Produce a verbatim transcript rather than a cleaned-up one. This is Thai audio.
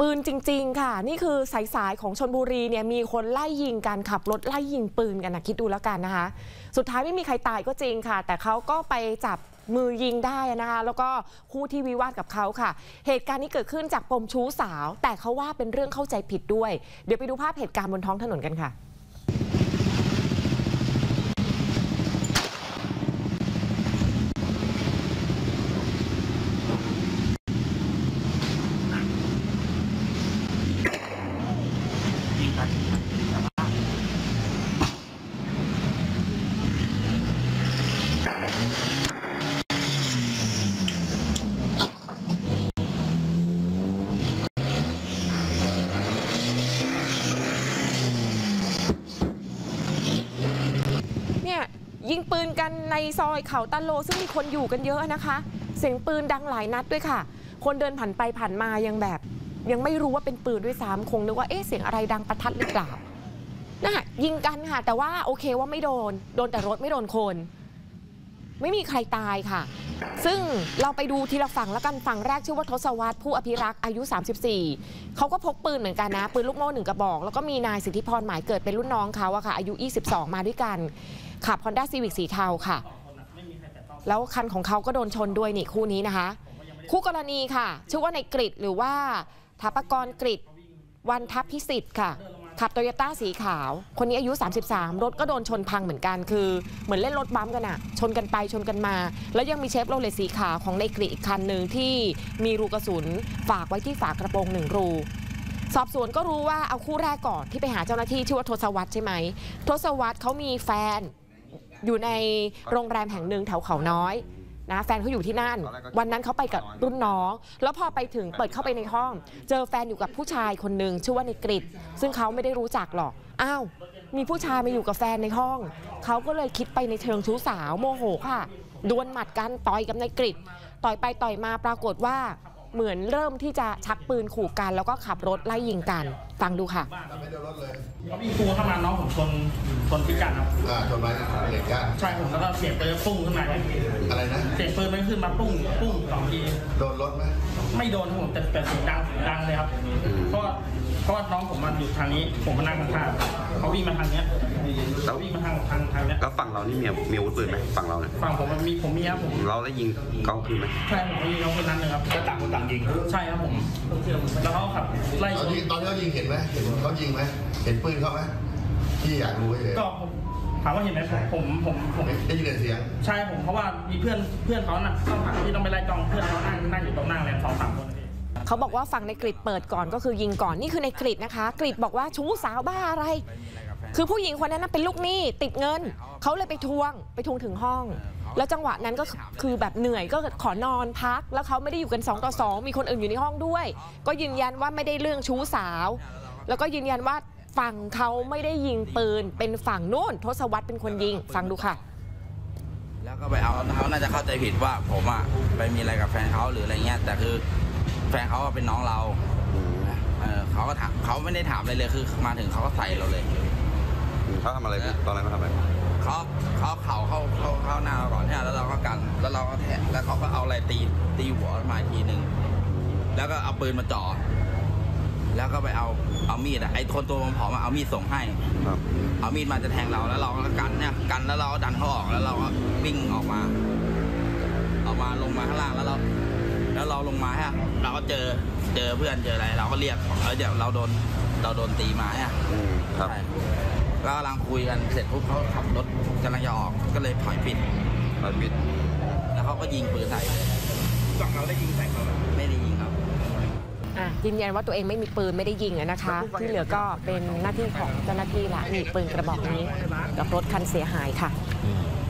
ปืนจริงๆค่ะนี่คือสายๆของชลบุรีเนี่ยมีคนไล่ยิงกันขับรถไล่ยิงปืนกันนะคิดดูแล้วกันนะคะสุดท้ายไม่มีใครตายก็จริงค่ะแต่เขาก็ไปจับมือยิงได้นะคะแล้วก็คู่ที่วิวาทกับเขาค่ะเหตุการณ์นี้เกิดขึ้นจากปมชู้สาวแต่เขาว่าเป็นเรื่องเข้าใจผิดด้วยเดี๋ยวไปดูภาพเหตุการณ์บนท้องถนนกันค่ะยิงปืนกันในซอยเขาตะโลซึ่งมีคนอยู่กันเยอะนะคะเสียงปืนดังหลายนัดด้วยค่ะคนเดินผ่านไปผ่านมายังแบบยังไม่รู้ว่าเป็นปืนด้วยซ้ำคงนึกว่าเอ๊ะเสียงอะไรดังประทัดหรือเปล่าน่ะยิงกันค่ะแต่ว่าโอเคว่าไม่โดนโดนแต่รถไม่โดนคนไม่มีใครตายค่ะซึ่งเราไปดูทีละฝั่งแล้วกันฝั่งแรกชื่อว่าทศวรรษผู้อภิรักษ์อายุสามสิบสี่เขาก็พกปืนเหมือนกันนะปืนลูกโม่หนึ่งกระบอกแล้วก็มีนายสิทธิพรหมายเกิดเป็นรุ่นน้องเขาอะค่ะอายุยี่สิบสองมาด้วยกันขับ Honda Civic สีเทาค่ะแล้วคันของเขาก็โดนชนด้วยนี่คู่นี้นะคะคู่กรณีค่ะชื่อว่าในกฤษหรือว่าถาปกรกฤษวันทัพพิสิทธิ์ค่ะขับโตโยต้าสีขาวคนนี้อายุสามสิบสามรถก็โดนชนพังเหมือนกันคือเหมือนเล่นรถบัมกันอะชนกันไปชนกันมาแล้วยังมีเชฟโรเลตสีขาวของในกฤษอีกคันหนึ่งที่มีรูกระสุนฝากไว้ที่ฝากระโปรงหนึ่งรูสอบสวนก็รู้ว่าเอาคู่แรกก่อนที่ไปหาเจ้าหน้าที่ชื่อว่าทศวรรษใช่ไหมทศวรรษเขามีแฟนอยู่ในโรงแรมแห่งหนึ่งแถวเขาน้อยนะแฟนเขาอยู่ที่นั่นวันนั้นเขาไปกับรุ่นน้องแล้วพอไปถึงเปิดเข้าไปในห้องเจอแฟนอยู่กับผู้ชายคนหนึ่งชื่อว่าในกฤษซึ่งเขาไม่ได้รู้จักหรอกอ้าวมีผู้ชายมาอยู่กับแฟนในห้องเขาก็เลยคิดไปในเชิงชู้สาวโมโหค่ะดวลหมัดกันต่อยกับในกฤษต่อยไปต่อยมาปรากฏว่าเหมือนเริ่มที่จะชักปืนขู่กันแล้วก็ขับรถไล่ยิงกันฟังดูค่ะเขาวิ่งตัวเข้ามาน้องผมชนชนพิการครับอ่าชนไว้เหตุการณ์ใช่ผมแล้วก็เสียงปืนปุ้งขึ้นมาอะไรนะเสียงปืนมันขึ้นมาปุ้งปุ้งสองทีโดนรถไหมไม่โดนผมแต่แต่เสียงดังดังเลยครับเพราะเพราะน้องผมมาอยู่ทางนี้ผมมานั่งข้างๆเขาวิ่งมาทางเนี้ยเขาวิ่งมาทางทางทางเนี้ยแล้วฝั่งเรานี่มีมีอาวุธปืนไหมฝั่งเราเนี่ยฝั่งผมมันมีผมมีครับผมเราได้ยิงเขาคืนไหมใช่ผมยิงเขาคนนั้นเลยครับก็ต่างคนต่างยิงใช่ครับผมแล้วเขาขับไล่ตอนนี้ตอนนี้เขายิงเห็นไหมเห็นเขายิงไหมเห็นปืนเขาไหมที่อยากรู้เลยก็ถามว่าเห็นไหมผมผมผมได้ยินเสียงใช่ผมเพราะว่ามีเพื่อนเพื่อนเขาน่ะต้องที่ต้องไปไล่จ้องเพื่อนเขานั่งนั่งอยู่ตรงนั่งแลนสองสามคนเขาบอกว่าฝั่งในกฤษเปิดก่อนก็คือยิงก่อนนี่คือในกฤษนะคะกฤษบอกว่าชู้สาวบ้าอะไรคือผู้หญิงคนนั้นเป็นลูกหนี้ติดเงินเขาเลยไปทวงไปทวงถึงห้องแล้วจังหวะนั้นก็คือแบบเหนื่อยก็ขอนอนพักแล้วเขาไม่ได้อยู่กันสองต่อสองมีคนอื่นอยู่ในห้องด้วยก็ยืนยันว่าไม่ได้เรื่องชู้สาวแล้วก็ยืนยันว่าฝั่งเขาไม่ได้ยิงปืนเป็นฝั่งนู้นทศวรรษเป็นคนยิงฟังดูค่ะแล้วก็ไปเอาเขาน่าจะเข้าใจผิดว่าผมอะไปมีอะไรกับแฟนเขาหรืออะไรเงี้ยแต่คือแฟนเขาเป็นน้องเราเออเขาก็ถามเขาไม่ได้ถามอะไรเลยคือมาถึงเขาก็ใส่เราเลยเขาทำอะไรตอนนั้นเขาทำอะไรเขาเขาเข่าเข้าเข้าเข้าหน้าเราก่อนเนี่ยแล้วเราก็กันแล้วเราก็แทะแล้วเขาก็เอาอะไรตีตีหัวมาทีหนึ่งแล้วก็เอาปืนมาจ่อแล้วก็ไปเอาเอามีดอะไอ้คนตัวผอมเอามีดส่งให้เอามีดมาจะแทงเราแล้วเราก็กันเนี่ยกันแล้วเราก็ดันเขาออกแล้วเราก็วิ่งออกมาออกมาลงมาข้างล่างแล้วเราแล้วเราลงมาฮะเราก็เจอเจอเพื่อนเจออะไรเราก็เรียกเออเดี๋ยวเราโดนเราโดนตีมาฮะใช่แล้วกำลังคุยกันเสร็จปุ๊บเขาขับรถกำลังจะออกก็เลยถอยปิดถอยปิดแล้วเขาก็ยิงปืนใส่ฝั่งเราได้ยิงใส่เขาไม่ได้ยิงครับยืนยันว่าตัวเองไม่มีปืนไม่ได้ยิงนะคะที่เหลือก็เป็นหน้าที่ของเจ้าหน้าที่ละมีปืนกระบอกนี้กับรถคันเสียหายค่ะ